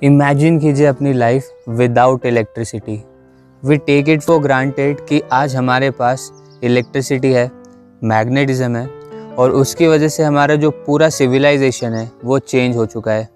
Imagine कीजिए अपनी life without electricity. We take it for granted कि आज हमारे पास इलेक्ट्रिसिटी है, मैग्नेटिज्म है और उसकी वजह से हमारा जो पूरा सिविलाइजेशन है वो चेंज हो चुका है।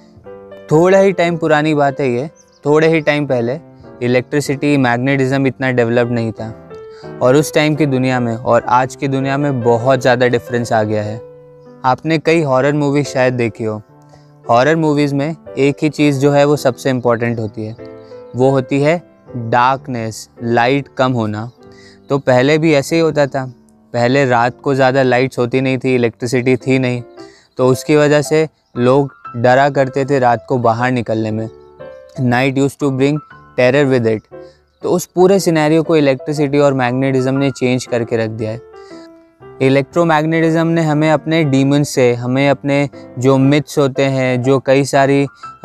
थोड़ा ही टाइम पुरानी बात है ये, थोड़े ही टाइम पहले इलेक्ट्रिसिटी मैग्नेटिज्म इतना डेवलप नहीं था और उस टाइम की दुनिया में और आज की दुनिया में बहुत ज़्यादा डिफरेंस आ गया है। आपने कई हॉरर मूवी शायद देखी हो। हॉरर मूवीज़ में एक ही चीज़ जो है वो सबसे इम्पॉर्टेंट होती है, वो होती है डार्कनेस, लाइट कम होना। तो पहले भी ऐसे ही होता था, पहले रात को ज़्यादा लाइट्स होती नहीं थी, इलेक्ट्रिसिटी थी नहीं, तो उसकी वजह से लोग डरा करते थे रात को बाहर निकलने में। Night used to bring terror with it. तो उस पूरे सिनेरियो को इलेक्ट्रिसिटी और मैग्नेटिज्म ने चेंज करके रख दिया है। इलेक्ट्रोमैग्नेटिज्म ने हमें अपने डीमंस से, हमें अपने जो मिथ्स होते हैं, जो कई सारी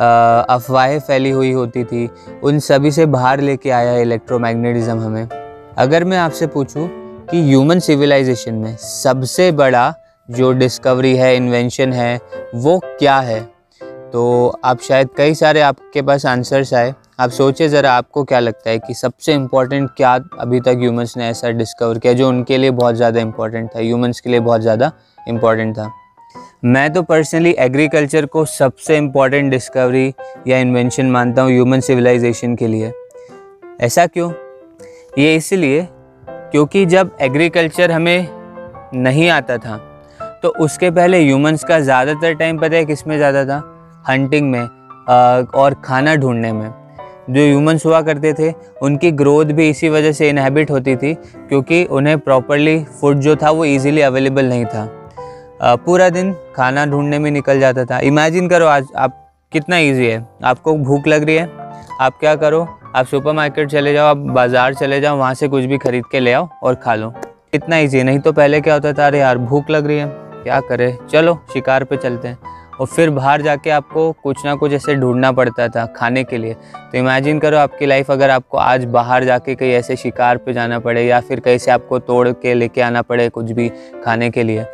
अफवाहें फैली हुई होती थी, उन सभी से बाहर लेके आया है इलेक्ट्रोमैग्नेटिज्म हमें। अगर मैं आपसे पूछूं कि ह्यूमन सिविलाइजेशन में सबसे बड़ा जो डिस्कवरी है, इन्वेंशन है, वो क्या है, तो आप शायद कई सारे आपके पास आंसर्स आए। आप सोचिए ज़रा, आपको क्या लगता है कि सबसे इम्पॉर्टेंट क्या अभी तक ह्यूमंस ने ऐसा डिस्कवर किया जो उनके लिए बहुत ज़्यादा इम्पॉर्टेंट था, ह्यूमंस के लिए बहुत ज़्यादा इम्पॉर्टेंट था। मैं तो पर्सनली एग्रीकल्चर को सबसे इम्पॉर्टेंट डिस्कवरी या इन्वेंशन मानता हूँ ह्यूमन सिविलाइजेशन के लिए। ऐसा क्यों? ये इसलिए क्योंकि जब एग्रीकल्चर हमें नहीं आता था तो उसके पहले ह्यूमंस का ज़्यादातर टाइम पता है किस में ज़्यादा था? हंटिंग में और खाना ढूंढने में। जो ह्यूमंस हुआ करते थे उनकी ग्रोथ भी इसी वजह से इनहेबिट होती थी क्योंकि उन्हें प्रॉपरली फूड जो था वो इजीली अवेलेबल नहीं था। पूरा दिन खाना ढूंढने में निकल जाता था। इमेजिन करो आज आप कितना इजी है, आपको भूख लग रही है, आप क्या करो, आप सुपरमार्केट चले जाओ, आप बाज़ार चले जाओ, वहाँ से कुछ भी खरीद के ले आओ और खा लो। इतना ईजी। नहीं तो पहले क्या होता था, अरे यार भूख लग रही है, क्या करें, चलो शिकार पे चलते हैं, और फिर बाहर जाके आपको कुछ ना कुछ ऐसे ढूंढना पड़ता था खाने के लिए। तो इमेजिन करो आपकी लाइफ, अगर आपको आज बाहर जाके कहीं ऐसे शिकार पे जाना पड़े या फिर कहीं से आपको तोड़ के लेके आना पड़े कुछ भी खाने के लिए।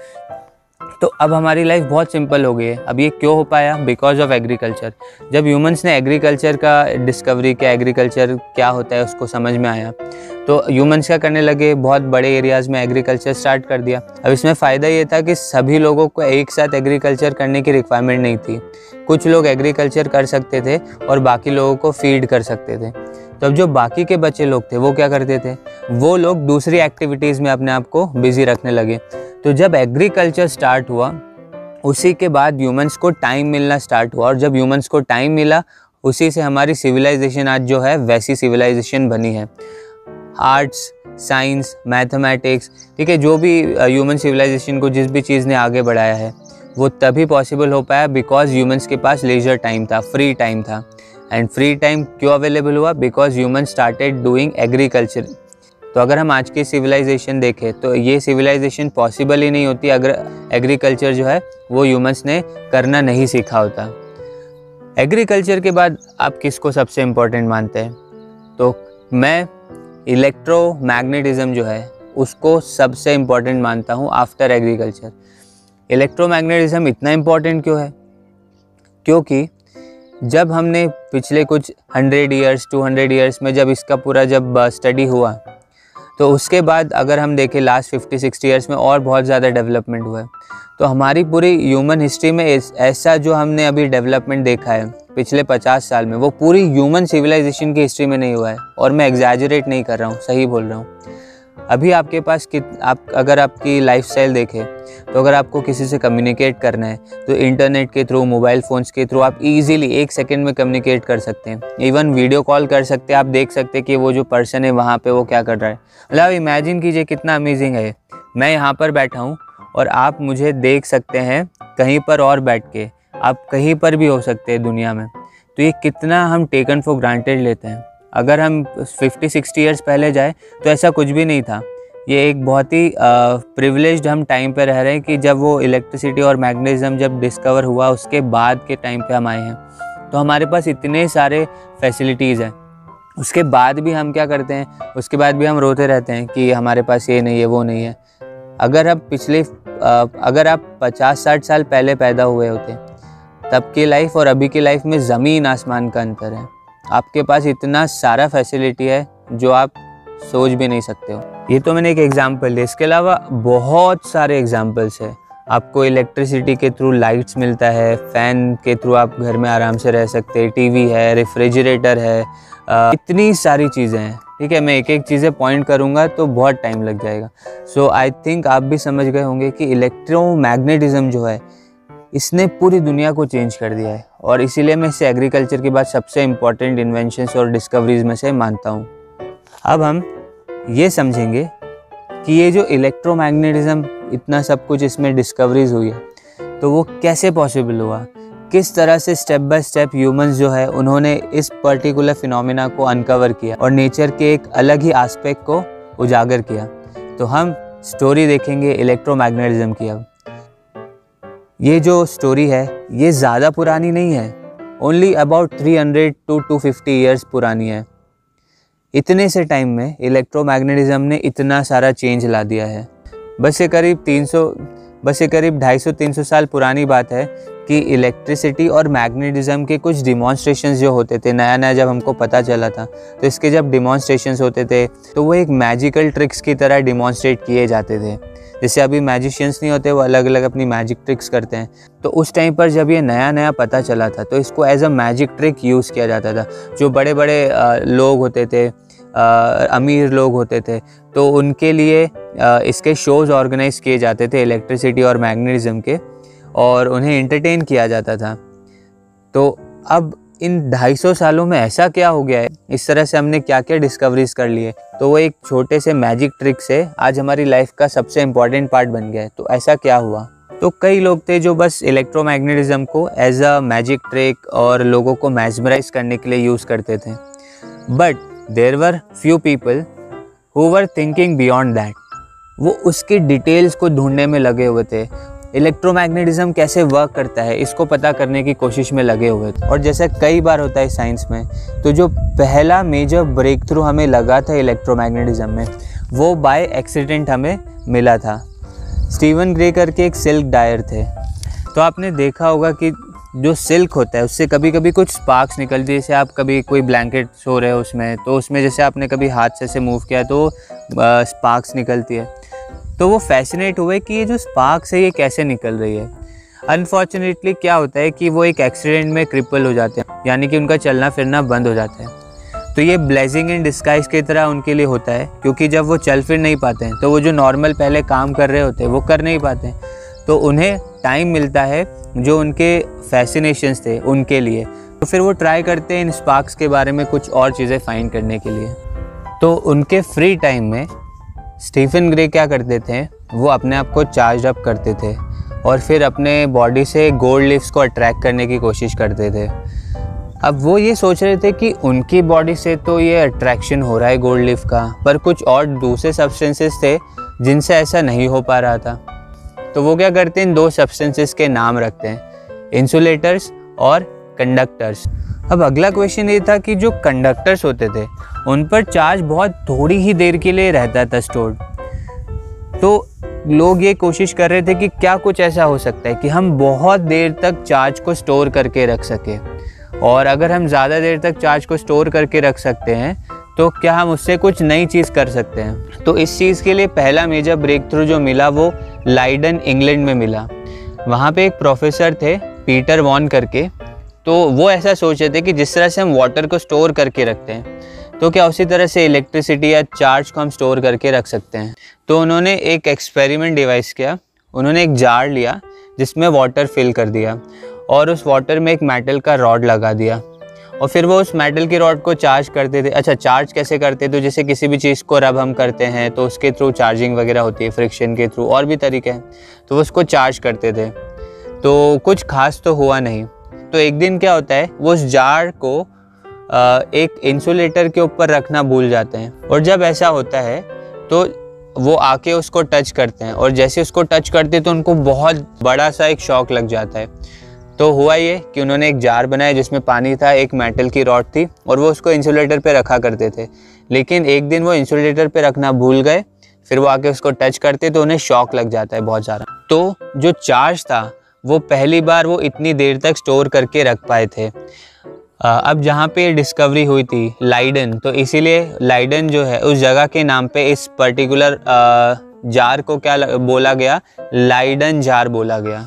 तो अब हमारी लाइफ बहुत सिंपल हो गई है। अब ये क्यों हो पाया? Because of agriculture. जब ह्यूमंस ने एग्रीकल्चर का डिस्कवरी किया, एग्रीकल्चर क्या होता है उसको समझ में आया, तो ह्यूमंस क्या करने लगे, बहुत बड़े एरियाज़ में एग्रीकल्चर स्टार्ट कर दिया। अब इसमें फ़ायदा ये था कि सभी लोगों को एक साथ एग्रीकल्चर करने की रिक्वायरमेंट नहीं थी। कुछ लोग एग्रीकल्चर कर सकते थे और बाकी लोगों को फीड कर सकते थे। तो अब जो बाकी के बचे लोग थे वो क्या करते थे, वो लोग दूसरी एक्टिविटीज़ में अपने आप को बिजी रखने लगे। तो जब एग्रीकल्चर स्टार्ट हुआ उसी के बाद ह्यूमंस को टाइम मिलना स्टार्ट हुआ, और जब ह्यूमंस को टाइम मिला उसी से हमारी सिविलाइजेशन आज जो है वैसी सिविलाइजेशन बनी है। आर्ट्स, साइंस, मैथमेटिक्स, ठीक है, जो भी ह्यूमन सिविलाइजेशन को जिस भी चीज़ ने आगे बढ़ाया है वो तभी पॉसिबल हो पाया बिकॉज ह्यूमंस के पास लेजर टाइम था, फ्री टाइम था। एंड फ्री टाइम क्यों अवेलेबल हुआ? Because human started doing agriculture. तो अगर हम आज की सिविलाइजेशन देखें तो ये सिविलाइजेशन पॉसिबल ही नहीं होती अगर एग्रीकल्चर जो है वो ह्यूमंस ने करना नहीं सीखा होता। एग्रीकल्चर के बाद आप किसको सबसे इम्पोर्टेंट मानते हैं? तो मैं इलेक्ट्रोमैग्नेटिज्म जो है उसको सबसे इम्पोर्टेंट मानता हूँ आफ्टर एग्रीकल्चर। इलेक्ट्रोमैग्नेटिज्म इतना इम्पोर्टेंट क्यों है? क्योंकि जब हमने पिछले कुछ 100 ईयर्स 200 ईयर्स में जब इसका पूरा जब स्टडी हुआ तो उसके बाद अगर हम देखें लास्ट 50-60 ईयर्स में और बहुत ज़्यादा डेवलपमेंट हुआ है। तो हमारी पूरी ह्यूमन हिस्ट्री में ऐसा जो हमने अभी डेवलपमेंट देखा है पिछले 50 साल में, वो पूरी ह्यूमन सिविलाइजेशन की हिस्ट्री में नहीं हुआ है। और मैं एग्जैजरेट नहीं कर रहा हूँ, सही बोल रहा हूँ। अभी आपके पास अगर आपकी लाइफस्टाइल देखें तो अगर आपको किसी से कम्युनिकेट करना है तो इंटरनेट के थ्रू, मोबाइल फ़ोन्स के थ्रू आप इजीली 1 सेकंड में कम्युनिकेट कर सकते हैं। इवन वीडियो कॉल कर सकते हैं, आप देख सकते हैं कि वो जो पर्सन है वहाँ पे वो क्या कर रहा है। मतलब इमेजिन कीजिए कितना अमेजिंग है। मैं यहाँ पर बैठा हूँ और आप मुझे देख सकते हैं कहीं पर और बैठ के, आप कहीं पर भी हो सकते हैं दुनिया में। तो ये कितना हम टेकन फॉर ग्रांटेड लेते हैं। अगर हम 50-60 ईयर्स पहले जाए तो ऐसा कुछ भी नहीं था। ये एक बहुत ही प्रिविलेज्ड हम टाइम पे रह रहे हैं कि जब वो इलेक्ट्रिसिटी और मैग्नेटिज्म जब डिस्कवर हुआ उसके बाद के टाइम पे हम आए हैं। तो हमारे पास इतने सारे फैसिलिटीज़ हैं, उसके बाद भी हम क्या करते हैं, उसके बाद भी हम रोते रहते हैं कि हमारे पास ये नहीं है, वो नहीं है। अगर आप 50-60 साल पहले पैदा हुए होते तब की लाइफ और अभी की लाइफ में ज़मीन आसमान का अंतर है। आपके पास इतना सारा फैसिलिटी है जो आप सोच भी नहीं सकते हो। ये तो मैंने एक एग्जांपल दिया, इसके अलावा बहुत सारे एग्जांपल्स है। आपको इलेक्ट्रिसिटी के थ्रू लाइट्स मिलता है, फ़ैन के थ्रू आप घर में आराम से रह सकते हैं, टीवी है, रेफ्रिजरेटर है, इतनी सारी चीज़ें हैं। ठीक है, मैं एक एक चीज़ें पॉइंट करूँगा तो बहुत टाइम लग जाएगा। सो आई थिंक आप भी समझ गए होंगे कि इलेक्ट्रोमैग्नेटिज्म जो है इसने पूरी दुनिया को चेंज कर दिया है, और इसीलिए मैं इसे एग्रीकल्चर के बाद सबसे इम्पॉर्टेंट इन्वेंशंस और डिस्कवरीज में से मानता हूँ। अब हम ये समझेंगे कि ये जो इलेक्ट्रोमैग्नेटिज्म इतना सब कुछ इसमें डिस्कवरीज हुई है तो वो कैसे पॉसिबल हुआ, किस तरह से स्टेप बाय स्टेप ह्यूमंस जो है उन्होंने इस पर्टिकुलर फिनोमेना को अनकवर किया और नेचर के एक अलग ही एस्पेक्ट को उजागर किया। तो हम स्टोरी देखेंगे इलेक्ट्रोमैग्नेटिज्म की। अब ये जो स्टोरी है ये ज़्यादा पुरानी नहीं है, ओनली अबाउट 300 to 250 ईयर्स पुरानी है। इतने से टाइम में इलेक्ट्रोमैग्नेटिज्म ने इतना सारा चेंज ला दिया है। बस ये करीब 250-300 साल पुरानी बात है कि इलेक्ट्रिसिटी और मैग्नेटिज्म के कुछ डिमॉन्स्ट्रेशंस जो होते थे, नया नया जब हमको पता चला था तो इसके जब डिमॉन्स्ट्रेशंस होते थे तो वो एक मैजिकल ट्रिक्स की तरह डिमॉन्स्ट्रेट किए जाते थे। जैसे अभी मैजिशियंस नहीं होते, वो अलग अलग अपनी मैजिक ट्रिक्स करते हैं। तो उस टाइम पर जब ये नया नया पता चला था तो इसको as a magic trick use किया जाता था। जो बड़े बड़े लोग होते थे, अमीर लोग होते थे, तो उनके लिए इसके शोज़ ऑर्गेनाइज किए जाते थे इलेक्ट्रिसिटी और मैग्नेटिज्म के, और उन्हें एंटरटेन किया जाता था। तो अब इन 250 सालों में ऐसा क्या हो गया है, इस तरह से हमने क्या क्या डिस्कवरीज कर लिए, तो वो एक छोटे से मैजिक ट्रिक से आज हमारी लाइफ का सबसे इम्पॉर्टेंट पार्ट बन गया है। तो ऐसा क्या हुआ? तो कई लोग थे जो बस इलेक्ट्रोमैग्नेटिज्म को एज अ मैजिक ट्रिक और लोगों को मैस्मराइज करने के लिए यूज़ करते थे, but there were few people who were thinking beyond that. वो उसकी डिटेल्स को ढूंढने में लगे हुए थे, इलेक्ट्रोमैग्नेटिज्म कैसे वर्क करता है इसको पता करने की कोशिश में लगे हुए थे। और जैसे कई बार होता है साइंस में, तो जो पहला मेजर ब्रेक थ्रू हमें लगा था इलेक्ट्रोमैग्नेटिज्म में, वो बाय एक्सीडेंट हमें मिला था। स्टीवन ग्रे करके एक सिल्क डायर थे। तो आपने देखा होगा कि जो सिल्क होता है उससे कभी कभी कुछ स्पार्क्स निकलती है। जैसे आप कभी कोई ब्लैंकेट सो रहे हो उसमें, तो उसमें जैसे आपने कभी हाथ से मूव किया तो स्पार्क्स निकलती है। तो वो फैसिनेट हुए कि ये जो स्पार्क्स है ये कैसे निकल रही है। अनफॉर्चुनेटली क्या होता है कि वो एक एक्सीडेंट में क्रिपल हो जाते हैं, यानी कि उनका चलना फिरना बंद हो जाता है। तो ये ब्लेसिंग इन डिस्गाइज की तरह उनके लिए होता है, क्योंकि जब वो चल फिर नहीं पाते हैं तो वो जो नॉर्मल पहले काम कर रहे होते हैं वो कर नहीं पाते हैं। तो उन्हें टाइम मिलता है जो उनके फैसिनेशंस थे उनके लिए, तो फिर वो ट्राई करते हैं इन स्पार्क्स के बारे में कुछ और चीज़ें फाइंड करने के लिए। तो उनके फ्री टाइम में स्टीफन ग्रे क्या करते थे, वो अपने आप को चार्ज अप करते थे और फिर अपने बॉडी से गोल्ड लीफ्स को अट्रैक्ट करने की कोशिश करते थे। अब वो ये सोच रहे थे कि उनकी बॉडी से तो ये अट्रैक्शन हो रहा है गोल्ड लीफ का, पर कुछ और दूसरे सब्सटेंसेस थे जिनसे ऐसा नहीं हो पा रहा था। तो वो क्या करते हैं, इन दो सब्सटेंसेस के नाम रखते हैं, इंसुलेटर्स और कंडक्टर्स। अब अगला क्वेश्चन ये था कि जो कंडक्टर्स होते थे उन पर चार्ज बहुत थोड़ी ही देर के लिए रहता था स्टोर्ड। तो लोग ये कोशिश कर रहे थे कि क्या कुछ ऐसा हो सकता है कि हम बहुत देर तक चार्ज को स्टोर करके रख सके, और अगर हम ज़्यादा देर तक चार्ज को स्टोर करके रख सकते हैं तो क्या हम उससे कुछ नई चीज़ कर सकते हैं। तो इस चीज़ के लिए पहला मेजर ब्रेक थ्रू जो मिला वो लाइडन इंग्लैंड में मिला। वहाँ पे एक प्रोफेसर थे पीटर वॉन करके, तो वो ऐसा सोच रहे थे कि जिस तरह से हम वाटर को स्टोर करके रखते हैं तो क्या उसी तरह से इलेक्ट्रिसिटी या चार्ज को हम स्टोर करके रख सकते हैं। तो उन्होंने एक एक्सपेरिमेंट डिवाइस किया। उन्होंने एक जार लिया जिसमें वाटर फिल कर दिया और उस वाटर में एक मेटल का रॉड लगा दिया, और फिर वो उस मेटल की रॉड को चार्ज करते थे। अच्छा, चार्ज कैसे करते? तो जैसे किसी भी चीज़ को रब हम करते हैं तो उसके थ्रू चार्जिंग वगैरह होती है, फ्रिक्शन के थ्रू, और भी तरीके हैं। तो वो उसको चार्ज करते थे। तो कुछ खास तो हुआ नहीं। तो एक दिन क्या होता है, वो उस जार को एक इंसुलेटर के ऊपर रखना भूल जाते हैं, और जब ऐसा होता है तो वो आके उसको टच करते हैं, और जैसे उसको टच करते तो उनको बहुत बड़ा सा एक शॉक लग जाता है। तो हुआ ये कि उन्होंने एक जार बनाया जिसमें पानी था, एक मेटल की रॉड थी, और वो उसको इंसुलेटर पे रखा करते थे। लेकिन एक दिन वो इंसुलेटर पे रखना भूल गए, फिर वो आके उसको टच करते तो उन्हें शॉक लग जाता है बहुत ज़्यादा। तो जो चार्ज था वो पहली बार वो इतनी देर तक स्टोर करके रख पाए थे। अब जहाँ पे डिस्कवरी हुई थी लाइडन, तो इसीलिए लाइडन जो है उस जगह के नाम पे इस पर्टिकुलर जार को क्या बोला गया, लाइडन जार बोला गया।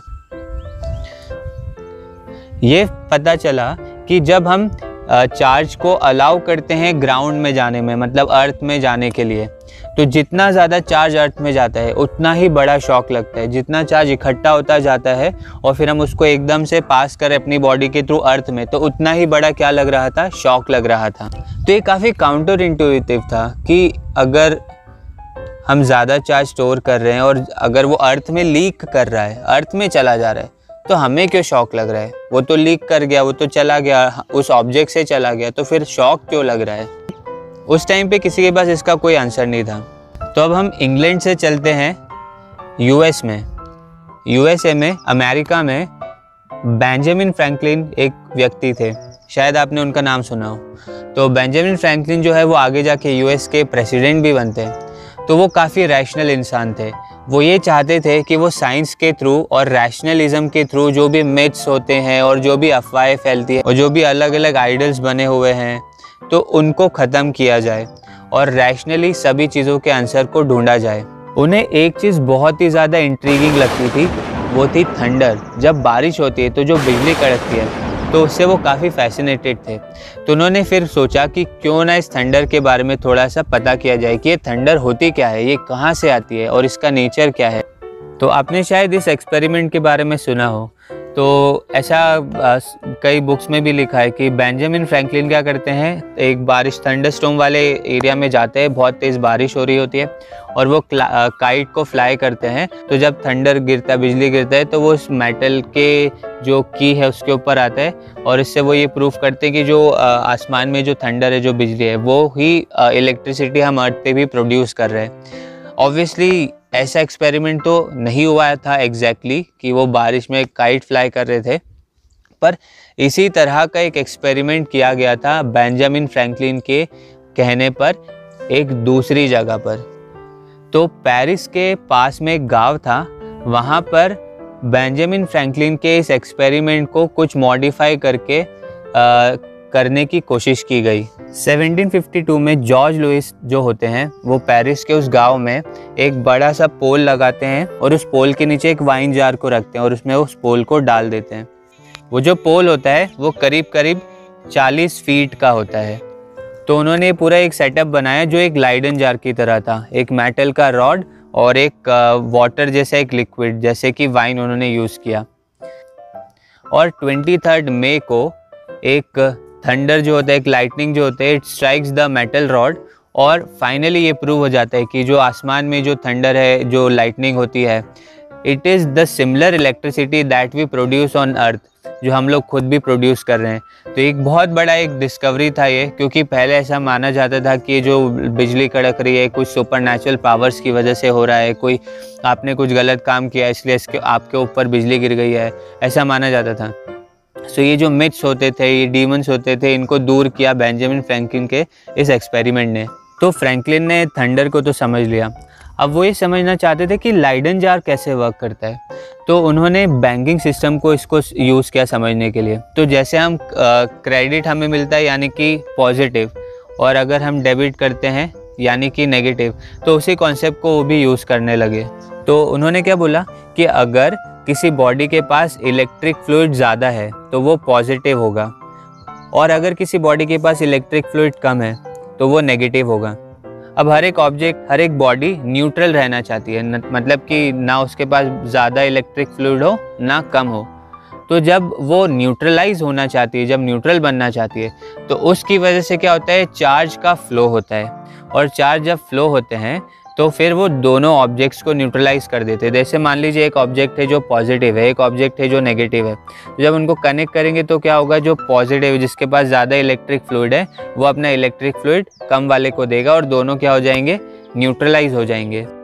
ये पता चला कि जब हम चार्ज को अलाउ करते हैं ग्राउंड में जाने में, मतलब अर्थ में जाने के लिए, तो जितना ज़्यादा चार्ज अर्थ में जाता है उतना ही बड़ा शॉक लगता है। जितना चार्ज इकट्ठा होता जाता है और फिर हम उसको एकदम से पास करें अपनी बॉडी के थ्रू अर्थ में, तो उतना ही बड़ा क्या लग रहा था, शॉक लग रहा था। तो ये काफ़ी काउंटर इंट्यूटिव था कि अगर हम ज़्यादा चार्ज स्टोर कर रहे हैं और अगर वो अर्थ में लीक कर रहा है, अर्थ में चला जा रहा है, तो हमें क्यों शॉक लग रहा है? वो तो लीक कर गया, वो तो चला गया, उस ऑब्जेक्ट से चला गया, तो फिर शॉक क्यों लग रहा है? उस टाइम पे किसी के पास इसका कोई आंसर नहीं था। तो अब हम इंग्लैंड से चलते हैं यूएस में। यूएसए में, अमेरिका में बेंजामिन फ्रैंकलिन एक व्यक्ति थे, शायद आपने उनका नाम सुना हो। तो बेंजामिन फ्रैंकलिन जो है वो आगे जाके यूएस के प्रेसिडेंट भी बनते हैं। तो वो काफ़ी रैशनल इंसान थे। वो ये चाहते थे कि वो साइंस के थ्रू और रैशनलिज्म के थ्रू जो भी मिथ्स होते हैं और जो भी अफवाहें फैलती है और जो भी अलग अलग आइडल्स बने हुए हैं, तो उनको ख़त्म किया जाए और रैशनली सभी चीज़ों के आंसर को ढूंढा जाए। उन्हें एक चीज़ बहुत ही ज़्यादा इंट्रीगिंग लगती थी, वो थी थंडर। जब बारिश होती है तो जो बिजली कड़कती है, तो उससे वो काफ़ी फैसिनेटेड थे। तो उन्होंने फिर सोचा कि क्यों ना इस थंडर के बारे में थोड़ा सा पता किया जाए कि ये थंडर होती क्या है, ये कहाँ से आती है और इसका नेचर क्या है। तो आपने शायद इस एक्सपेरिमेंट के बारे में सुना हो। तो ऐसा कई बुक्स में भी लिखा है कि बेंजामिन फ्रैंकलिन क्या करते हैं, एक बारिश थंडरस्टॉर्म वाले एरिया में जाते हैं, बहुत तेज़ बारिश हो रही होती है और वो काइट को फ्लाई करते हैं। तो जब थंडर गिरता है, बिजली गिरता है, तो वो उस मेटल के जो की है उसके ऊपर आता है और इससे वो ये प्रूफ करते हैं कि जो आसमान में जो थंडर है, जो बिजली है, वो ही इलेक्ट्रिसिटी हम अर्थ पे भी प्रोड्यूस कर रहे हैं। ऑब्वियसली ऐसा एक्सपेरिमेंट तो नहीं हुआ था एग्जैक्टली कि वो बारिश में काइट फ्लाई कर रहे थे, पर इसी तरह का एक एक्सपेरिमेंट किया गया था बेंजामिन फ्रैंकलिन के कहने पर एक दूसरी जगह पर। तो पेरिस के पास में एक गांव था, वहाँ पर बेंजामिन फ्रैंकलिन के इस एक्सपेरिमेंट को कुछ मॉडिफाई करके करने की कोशिश की गई। 1752 में जॉर्ज लुइस जो होते हैं वो पेरिस के उस गांव में एक बड़ा सा पोल लगाते हैं और उस पोल के नीचे एक वाइन जार को रखते हैं और उसमें उस पोल को डाल देते हैं। वो जो पोल होता है वो करीब करीब 40 फीट का होता है। तो उन्होंने पूरा एक सेटअप बनाया जो एक लाइडन जार की तरह था, एक मेटल का रॉड और एक वाटर जैसा एक लिक्विड जैसे कि वाइन उन्होंने यूज़ किया। और 23 मई को एक थंडर जो होता है, एक लाइटनिंग जो होता है, it strikes the metal rod और फाइनली ये प्रूव हो जाता है कि जो आसमान में जो थंडर है, जो लाइटनिंग होती है, it is the similar electricity that we produce on earth, जो हम लोग खुद भी प्रोड्यूस कर रहे हैं। तो एक बहुत बड़ा एक डिस्कवरी था ये, क्योंकि पहले ऐसा माना जाता था कि जो बिजली कड़क रही है कुछ सुपरनैचुरल पावर्स की वजह से हो रहा है, कोई आपने कुछ गलत काम किया इसलिए इसके आपके ऊपर बिजली गिर गई है, ऐसा माना जाता था। सो ये जो मिथ्स होते थे, ये डीमंस होते थे, इनको दूर किया बेंजामिन फ्रैंकलिन के इस एक्सपेरिमेंट ने। तो फ्रैंकलिन ने थंडर को तो समझ लिया, अब वो ये समझना चाहते थे कि लाइडन जार कैसे वर्क करता है। तो उन्होंने बैंकिंग सिस्टम को इसको यूज़ किया समझने के लिए। तो जैसे हम क्रेडिट हमें मिलता है यानी कि पॉजिटिव, और अगर हम डेबिट करते हैं यानी कि नेगेटिव, तो उसी कॉन्सेप्ट को वो भी यूज़ करने लगे। तो उन्होंने क्या बोला कि अगर किसी बॉडी के पास इलेक्ट्रिक फ्लूइड ज़्यादा है तो वो पॉजिटिव होगा, और अगर किसी बॉडी के पास इलेक्ट्रिक फ्लूइड कम है तो वो नेगेटिव होगा। अब हर एक ऑब्जेक्ट, हर एक बॉडी न्यूट्रल रहना चाहती है, मतलब कि ना उसके पास ज़्यादा इलेक्ट्रिक फ्लूइड हो ना कम हो। तो जब वो न्यूट्रलाइज होना चाहती है, जब न्यूट्रल बनना चाहती है, तो उसकी वजह से क्या होता है, चार्ज का फ्लो होता है, और चार्ज जब फ्लो होते हैं तो फिर वो दोनों ऑब्जेक्ट्स को न्यूट्रलाइज कर देते हैं। जैसे मान लीजिए एक ऑब्जेक्ट है जो पॉजिटिव है, एक ऑब्जेक्ट है जो नेगेटिव है, तो जब उनको कनेक्ट करेंगे तो क्या होगा, जो पॉजिटिव है जिसके पास ज़्यादा इलेक्ट्रिक फ्लूइड है वो अपना इलेक्ट्रिक फ्लूइड कम वाले को देगा और दोनों क्या हो जाएंगे, न्यूट्रलाइज हो जाएंगे।